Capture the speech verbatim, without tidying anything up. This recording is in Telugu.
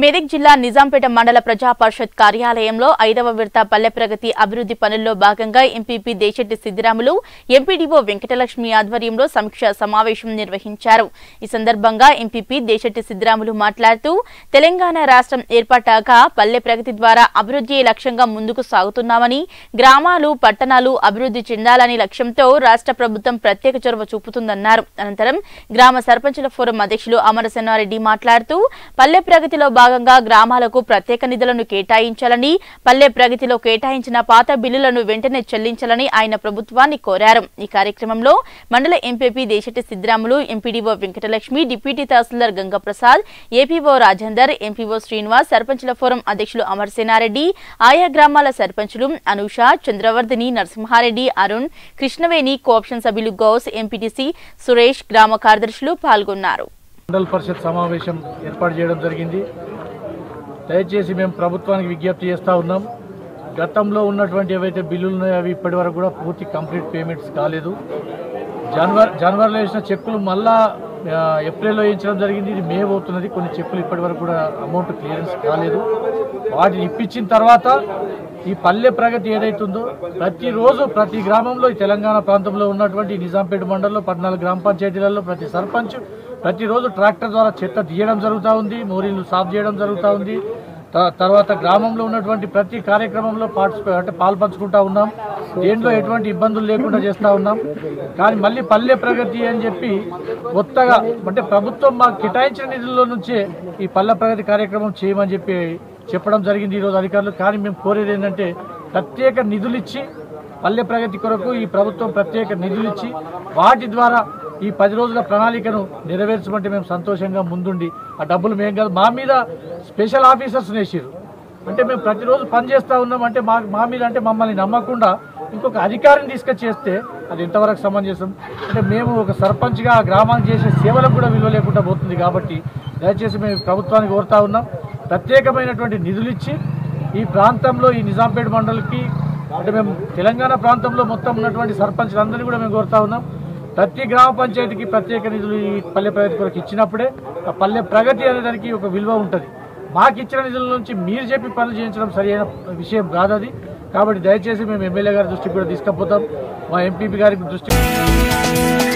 మెదక్ జిల్లా నిజాంపేట మండల ప్రజా పరిషత్ కార్యాలయంలో ఐదవ విడత పల్లె ప్రగతి అభివృద్ధి పనుల్లో భాగంగా ఎంపీపీ దేశెట్టి సిద్దిరాములు ఎంపీడీఓ వెంకటలక్ష్మి ఆధ్వర్యంలో సమీక్ష సమావేశం నిర్వహించారు। ఈ సందర్భంగా ఎంపీపీ దేశెట్టి సిద్దిరాములు మాట్లాడుతూ తెలంగాణ రాష్ట్రం ఏర్పాటాక పల్లె ప్రగతి ద్వారా అభివృద్ధి లక్ష్యంగా ముందుకు సాగుతున్నామని, గ్రామాలు పట్టణాలు అభివృద్ధి చెందాలని లక్ష్యంతో రాష్ట్ర ప్రభుత్వం ప్రత్యేక చొరవ చూపుతుందన్నారు। అనంతరం గ్రామ సర్పంచుల ఫోరం అధ్యక్షులు అమరసేనారెడ్డి మాట్లాడుతూ పల్లె ప్రగతిలో భాగంగా గ్రామాలకు ప్రత్యేక నిధులను కేటాయించాలని, పల్లె ప్రగతిలో కేటాయించిన పాత బిల్లులను వెంటనే చెల్లించాలని ఆయన ప్రభుత్వాన్ని కోరారు। ఈ కార్యక్రమంలో మండల MPP Desetti Siddiramulu, MPDO Venkatalakshmi, deputy tahsildar Gangaprasad, APO Rajender, MPO Srinivas, సర్పంచుల ఫోరం అధ్యక్షులు అమరసేనారెడ్డి, ఆయా గ్రామాల సర్పంచులు అనూష, చంద్రవర్ధిని, నరసింహారెడ్డి, అరుణ్, కృష్ణవేణి, కోఆప్షన్ సభ్యులు గౌస్, ఎంపీటీసీ సురేష్, గ్రామ కార్యదర్శులు పాల్గొన్నారు। మండల పరిషత్ సమావేశం ఏర్పాటు చేయడం జరిగింది। దయచేసి మేము ప్రభుత్వానికి విజ్ఞప్తి చేస్తూ ఉన్నాం, గతంలో ఉన్నటువంటి ఏవైతే బిల్లులు ఉన్నాయో అవి ఇప్పటి వరకు కూడా పూర్తి కంప్లీట్ పేమెంట్స్ కాలేదు। జనవరి జనవరిలో వేసిన చెక్కులు మళ్ళా ఏప్రిల్లో వేయించడం జరిగింది, ఇది మే అవుతున్నది, కొన్ని చెక్కులు ఇప్పటి వరకు కూడా అమౌంట్ క్లియరెన్స్ కాలేదు। వాటిని ఇప్పించిన తర్వాత ఈ పల్లె ప్రగతి ఏదైతుందో ప్రతిరోజు ప్రతి గ్రామంలో ఈ తెలంగాణ ప్రాంతంలో ఉన్నటువంటి నిజాంపేట మండలంలో పద్నాలుగు గ్రామ పంచాయతీలలో ప్రతి సర్పంచ్ ప్రతిరోజు ట్రాక్టర్ ద్వారా చెత్త తీయడం జరుగుతూ ఉంది, మోరీలు సాఫ్ చేయడం జరుగుతూ ఉంది। తర్వాత గ్రామంలో ఉన్నటువంటి ప్రతి కార్యక్రమంలో పార్టిసిపే అంటే పాల్పంచుకుంటా ఉన్నాం, దేంట్లో ఎటువంటి ఇబ్బందులు లేకుండా చేస్తూ ఉన్నాం। కానీ మళ్ళీ పల్లె ప్రగతి అని చెప్పి కొత్తగా అంటే ప్రభుత్వం మాకు కేటాయించిన నిధుల్లో నుంచే ఈ పల్లె ప్రగతి కార్యక్రమం చేయమని చెప్పి చెప్పడం జరిగింది ఈరోజు అధికారులు। కానీ మేము కోరేది ఏంటంటే ప్రత్యేక నిధులు ఇచ్చి పల్లె ప్రగతి కొరకు ఈ ప్రభుత్వం ప్రత్యేక నిధులు ఇచ్చి వాటి ద్వారా ఈ పది రోజుల ప్రణాళికను నెరవేర్చమంటే మేము సంతోషంగా ముందుండి ఆ డబ్బులు మేము కాదు మా మీద స్పెషల్ ఆఫీసర్స్ వేసారు, అంటే మేము ప్రతిరోజు పని చేస్తూ ఉన్నాం, అంటే మా మా మీద అంటే మమ్మల్ని నమ్మకుండా ఇంకొక అధికారిని తీసుకొచ్చి చేస్తే అది ఎంతవరకు సమంజసం? అంటే మేము ఒక సర్పంచ్గా ఆ గ్రామానికి చేసే సేవలకు కూడా విలువ లేకుండా పోతుంది। కాబట్టి దయచేసి మేము ప్రభుత్వానికి కోరుతా ఉన్నాం, ప్రత్యేకమైనటువంటి నిధులు ఇచ్చి ఈ ప్రాంతంలో ఈ నిజాంపేట మండలికి అంటే మేము తెలంగాణ ప్రాంతంలో మొత్తం ఉన్నటువంటి సర్పంచ్లందరినీ కూడా మేము కోరుతా ఉన్నాం, ప్రతి గ్రామ పంచాయతీకి ప్రత్యేక నిధులు ఈ పల్లె ప్రగతి కొరకు ఇచ్చినప్పుడే ఆ పల్లె ప్రగతి అనే దానికి ఒక విలువ ఉంటుంది। మాకు ఇచ్చిన నిధుల నుంచి మీరు చెప్పి పనులు చేయించడం సరైన విషయం కాదు అది। కాబట్టి దయచేసి మేము ఎమ్మెల్యే గారి దృష్టికి కూడా తీసుకుపోతాం, మా ఎంపీపీ గారి దృష్టికి